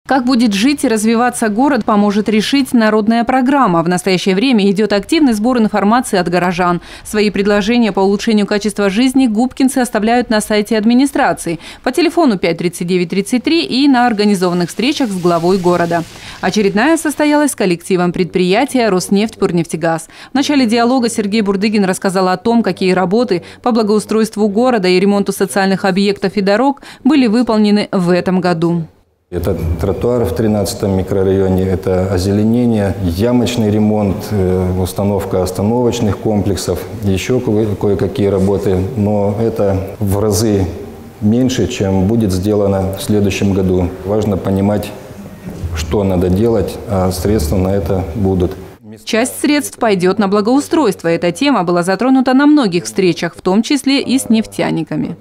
Как будет жить и развиваться город, поможет решить народная программа. В настоящее время идет активный сбор информации от горожан. Свои предложения по улучшению качества жизни губкинцы оставляют на сайте администрации, по телефону 53933 и на организованных встречах с главой города. Очередная состоялась с коллективом предприятия «Роснефть-Пурнефтегаз». В начале диалога Сергей Бурдыгин рассказал о том, какие работы по благоустройству города и ремонту социальных объектов и дорог были выполнены в этом году. Это тротуар в 13-м микрорайоне, это озеленение, ямочный ремонт, установка остановочных комплексов, еще кое-какие работы. Но это в разы меньше, чем будет сделано в следующем году. Важно понимать, что надо делать, а средства на это будут. Часть средств пойдет на благоустройство. Эта тема была затронута на многих встречах, в том числе и с нефтяниками.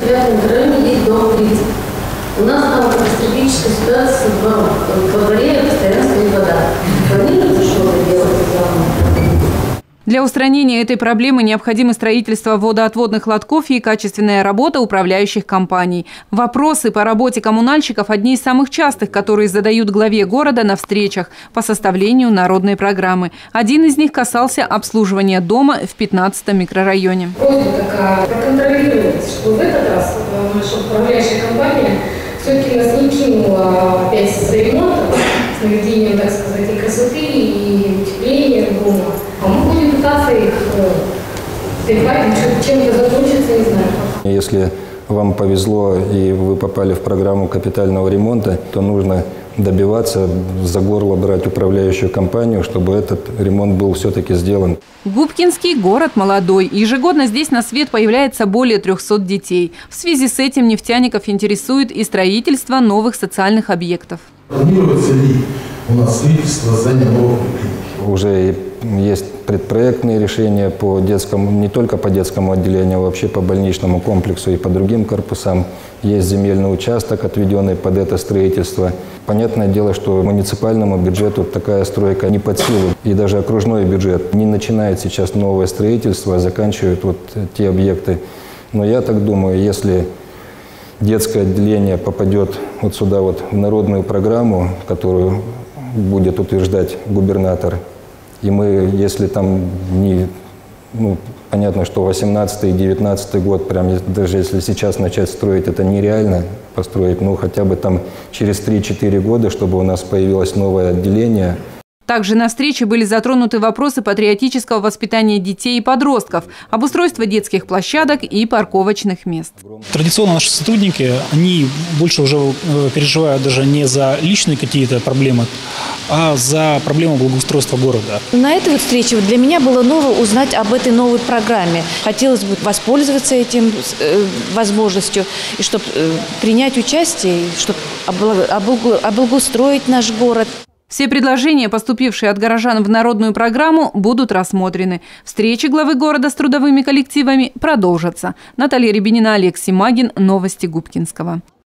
У нас там катастрофическая ситуация во дворе, постоянно стоит вода. Планируется что-то делать? Для устранения этой проблемы необходимо строительство водоотводных лотков и качественная работа управляющих компаний. Вопросы по работе коммунальщиков – одни из самых частых, которые задают главе города на встречах по составлению народной программы. Один из них касался обслуживания дома в 15-м микрорайоне. Просьба такая – проконтролировать, что в этот раз наша управляющая компания все-таки нас не кинула опять за ремонтом, с наведением, так сказать, и красоты, и утепления дома. А мы будем пытаться их чем-то закончиться, не знаю. Если вам повезло и вы попали в программу капитального ремонта, то нужно добиваться, за горло брать управляющую компанию, чтобы этот ремонт был все-таки сделан. Губкинский город молодой. Ежегодно здесь на свет появляется более 300 детей. В связи с этим нефтяников интересует и строительство новых социальных объектов. Планируется ли у нас строительство здания новых поликлиник? Уже есть предпроектные решения по детскому, не только по детскому отделению, а вообще по больничному комплексу и по другим корпусам. Есть земельный участок, отведенный под это строительство. Понятное дело, что муниципальному бюджету такая стройка не под силу. И даже окружной бюджет не начинает сейчас новое строительство, а заканчивает вот те объекты. Но я так думаю, если детское отделение попадет вот сюда, вот, в народную программу, которую будет утверждать губернатор, и мы, если там не, понятно, что 18-й и 19-й год, прям даже если сейчас начать строить, это нереально построить, хотя бы там через 3-4 года, чтобы у нас появилось новое отделение. Также на встрече были затронуты вопросы патриотического воспитания детей и подростков, обустройства детских площадок и парковочных мест. Традиционно наши сотрудники, они больше уже переживают даже не за личные какие-то проблемы, а за проблему благоустройства города. На этой вот встрече для меня было ново узнать об этой новой программе. Хотелось бы воспользоваться этим возможностью, и чтобы принять участие, чтобы облагоустроить наш город. Все предложения, поступившие от горожан в народную программу, будут рассмотрены. Встречи главы города с трудовыми коллективами продолжатся. Наталья Рябинина, Олег Симагин. Новости Губкинского.